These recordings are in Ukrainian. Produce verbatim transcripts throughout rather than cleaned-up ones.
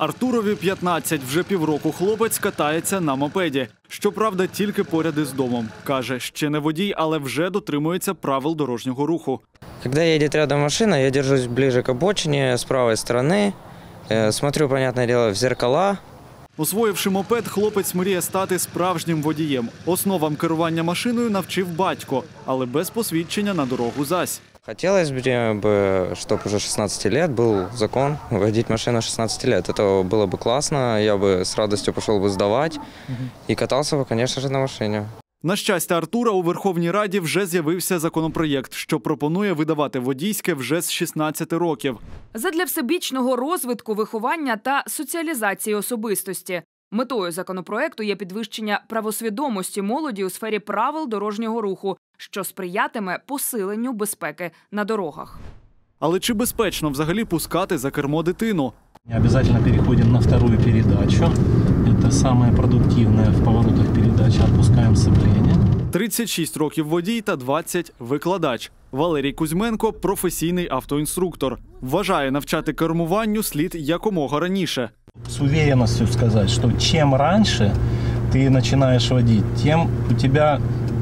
Артурові п'ятнадцять. Вже півроку хлопець катається на мопеді. Щоправда, тільки поряд із домом. Каже, ще не водій, але вже дотримується правил дорожнього руху. Коли їде рядом машина, я держусь ближе к обочині, з правої сторони, смотрю, понятне діло, в зеркала. Освоївши мопед, хлопець мріє стати справжнім водієм. Основам керування машиною навчив батько, але без посвідчення на дорогу зась. Хотелось бы, чтобы уже шестнадцати лет был закон водить машину шестнадцати лет. Это было бы классно, я бы с радостью пошел бы сдавать и катался бы, конечно же, на машине. На щастя Артура, у Верховній Раді вже з'явився законопроєкт, що пропонує видавати водійське вже з шістнадцяти років. Задля всебічного розвитку, виховання та соціалізації особистості. Метою законопроекту є підвищення правосвідомості молоді у сфері правил дорожнього руху, що сприятиме посиленню безпеки на дорогах. Але чи безпечно взагалі пускати за кермо дитину? Не обов'язково переходимо на вторую передачу. Це саме продуктивне в поворотах передачі. Відпускаємо сцеплення. тридцять шість років водій та двадцять – викладач. Валерій Кузьменко – професійний автоінструктор. Вважає, навчати кермуванню слід якомога раніше. З уверенністю сказати, що чим раніше ти починаєш водити, тим у тебе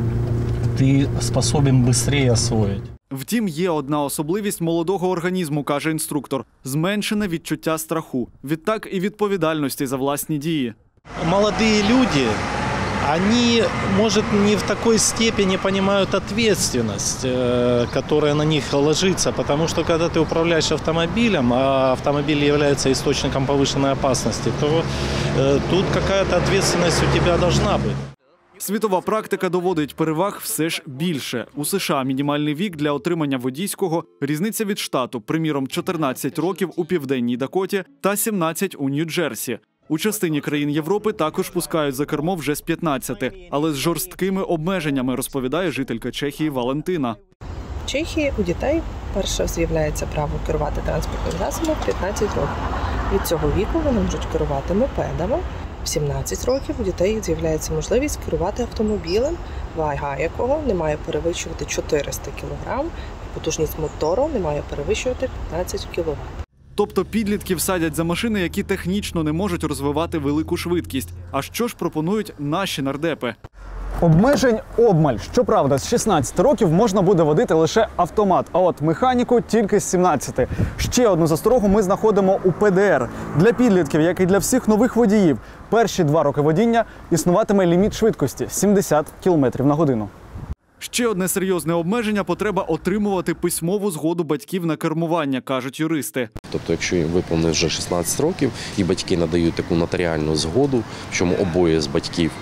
ти здатен швидше освоїти. Втім, є одна особливість молодого організму, каже інструктор – зменшене відчуття страху. Відтак і відповідальності за власні дії. Молоді люди, они, может, не в такой степени понимают ответственность, которая на них ложится, потому что когда ты управляешь автомобилем, а автомобиль является источником повышенной опасности, то тут какая-то ответственность у тебя должна быть. Світова практика доводить, переваг все ж більше. У США мінімальний вік для отримання водійського – різниця від штату, приміром, чотирнадцять років у Південній Дакоті та сімнадцять у Нью-Джерсі. У частині країн Європи також пускають за кермо вже з п'ятнадцяти, але з жорсткими обмеженнями, розповідає жителька Чехії Валентина. В Чехії у дітей перше з'являється право керувати транспортним засобом в п'ятнадцять років. Від цього віку вони можуть керувати мопедами. В сімнадцять років у дітей з'являється можливість керувати автомобілем, вага якого не має перевищувати чотириста кілограм, потужність мотору не має перевищувати п'ятнадцять кіловат. Тобто підлітків садять за машини, які технічно не можуть розвивати велику швидкість. А що ж пропонують наші нардепи? Обмежень обмаль. Щоправда, з шістнадцяти років можна буде водити лише автомат, а от механіку тільки з сімнадцяти. Ще одну засторогу ми знаходимо у пе де ер. Для підлітків, як і для всіх нових водіїв, перші два роки водіння існуватиме ліміт швидкості – сімдесят кілометрів на годину. Ще одне серйозне обмеження – потреба отримувати письмову згоду батьків на кермування, кажуть юристи. Тобто, якщо їм виповнено вже шістнадцять років і батьки надають таку нотаріальну згоду, в чому обоє з батьків,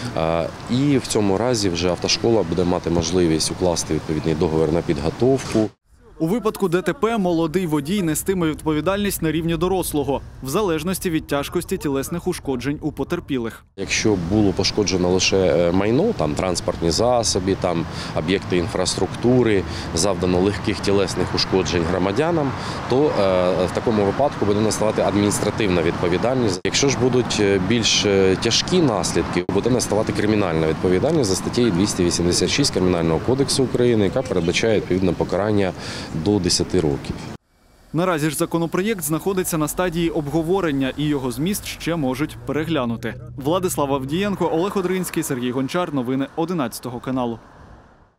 і в цьому разі вже автошкола буде мати можливість укласти відповідний договір на підготовку. У випадку де те пе молодий водій нестиме відповідальність на рівні дорослого, в залежності від тяжкості тілесних ушкоджень у потерпілих. Якщо було пошкоджено лише майно, там транспортні засоби, там об'єкти інфраструктури, завдано легких тілесних ушкоджень громадянам, то е, в такому випадку буде наставати адміністративна відповідальність. Якщо ж будуть більш тяжкі наслідки, буде наставати кримінальна відповідальність за статтею двісті вісімдесят шість Кримінального кодексу України, яка передбачає відповідне покарання до десяти років. Наразі ж законопроєкт знаходиться на стадії обговорення і його зміст ще можуть переглянути. Владислав Авдієнко, Олег Одринський, Сергій Гончар. Новини одинадцятого каналу.